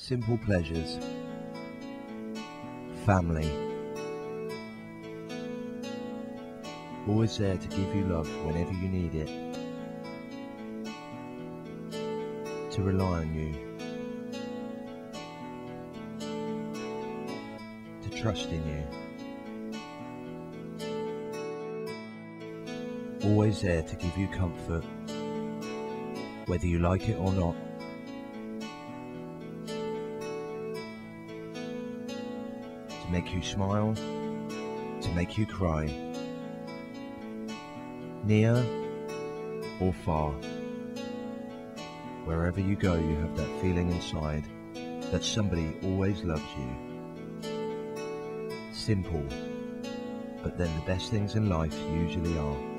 simple pleasures, family, always there to give you love whenever you need it, to rely on you, to trust in you, always there to give you comfort, whether you like it or not, to make you smile, to make you cry, near or far. Wherever you go, you have that feeling inside that somebody always loves you. Simple, but then the best things in life usually are.